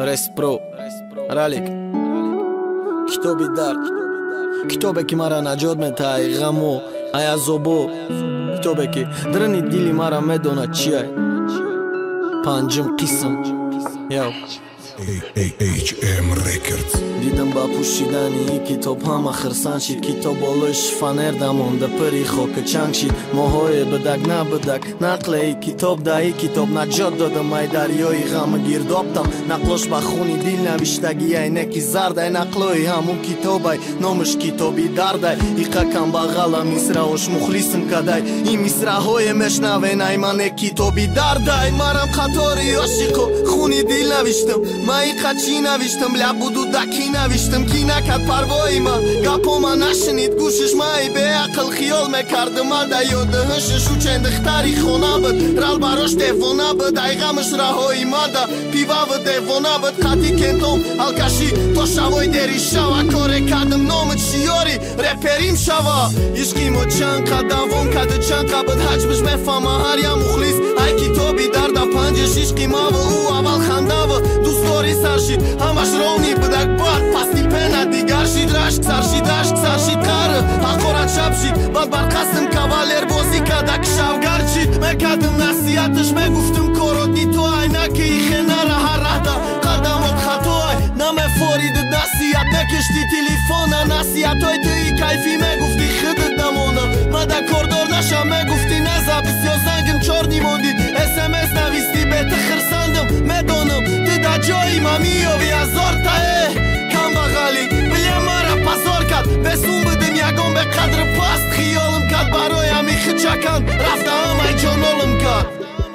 Респро Ралик Китоби дард Китобе ки мара наҷот метаҳад ай ғаму ай азобу Китобе ки драни дили мара медонад чи ай панҷум қисм Яв HM Records дидам ба пӯшидани ин китоб ҳама хирсан шид китоб болои шифанерда монда пири хока чанг шид моҳое бидак на бидак нақле и китоб да и китоб наҷот додам ай дарёи ғама гирдоптам нақлош ба хуни дил навиштаги айнеки зардай нақлои ҳамун китобай номаш китоби дардай иқа камбағала мисраош мухлисм кадай ин мисраҳое мешнавенай мане китоби дардай марам қатори ошиқу хуни дил навиштам ма иқа чӣ навиштам лябуду даки навиштам ки накад парвои ма гапома нашинид гӯшиш май беақл хиёл мекардам ада ёда ҳишиш учендихтари хона буд рал барош девона буд ай ғамаш раҳои мада пиваву девона буд қати кентом алкаши то шавои дери шава коре кардам номид шиёри реперим шава ишқи мо чанд қад давом каду чанд қа буд ҳаҷмиш мефама ҳар я мухлис ай китоби дарда панҷиш ишқи маву ӯ аввал хандаву дӯстдори саршид ҳамаш ровни будак бад пасти пена дигар шид рашк саршид қары ҳақорат шаб шид бад бар қасм кавалер бозӣ кадак шавгар чид мекардам насиҳаташ мегуфтам кородни то айнаки ихенара ҳарраҳда қадамот хатоай намефориди насиҳат мекишти телефона насиҳатҳои туи кайфӣ мегуфти хидит намона мада кордор нашам мегуфти наза бисёр зангим чорни мондид смс нависти бета хирсандам медонам ту да ҷои ма миёви азорта камбағали билем мара пазор кард бесун будим ягон бе қадри паст хиёлам кард бароям и хичакан рафтаам ай ҷонолам кард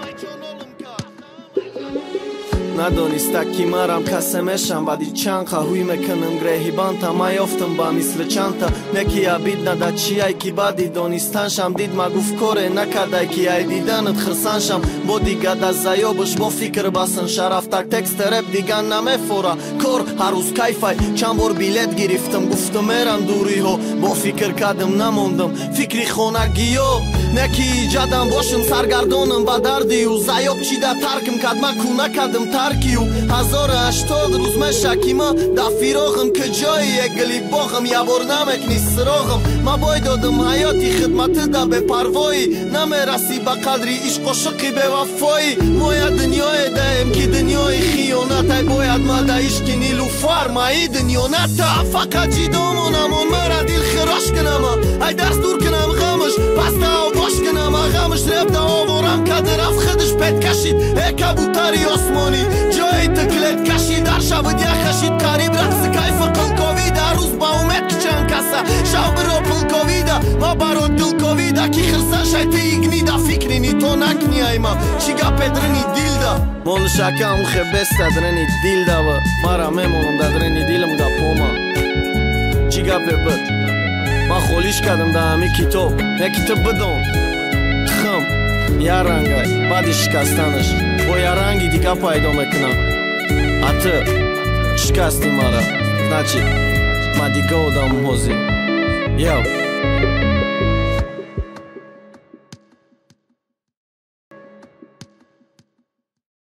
надониста ки марам касе мешам баъди чанд қа ҳуй мекунам греҳибанта ма ёфтам ба мисли чанта неки абид нада чи ай ки баъди донистаншам дид ма гуфт коре накардай ки ай диданат хирсаншам бо дигада заёбуш бо фикр басан шарафтак тексти реп диган намефора кор ҳаррӯз кайфай чанд бор билет гирифтам гуфтам мерам дуриҳо бо фикр кардам намондам фикри хонагиё неки иҷадам бошам саргардонам ба дардию заёб чида таркм кард ма ку накардам таркию 1080 рӯз меша ки ма да фироғам ки ҷоие гили боғам ябор намекни сироғам ма бой додам ҳаёти хидмати да бепарвоӣ намерасӣ ба қадри ишқ ошиқи бевафоӣ моя дунёе даем ки дунёи хиёнатай бояд ма да ишқи нилуфар ма и дунёната фақат ҷидо монамон мара дил хирош кунама ай дарс дур кунам ғамаш паста бош кунама ғамаш ребда оворам кади рафт хидиш пет кашид кабутари осмонӣ ҷои тиклет кашид дар шабуд яхашид қариб рақси кайфа қилковида рӯз ба умед ки чанд каса шавбиро пилковида ма баро дилковида ки хирсашай ти игнида фикрини то накни айма чи гапе дрини дилда молшакам хебеста дрини дилдава мара мемонам да дрини дилам гапома чи гапе бид ма холиш кардам да ҳами китоб яки ту бидон тхм я рангай баъди шикастанаш бо я ранги дига пайдо мекунам а ту шикасти мара значит ма дига одам ҳозир яв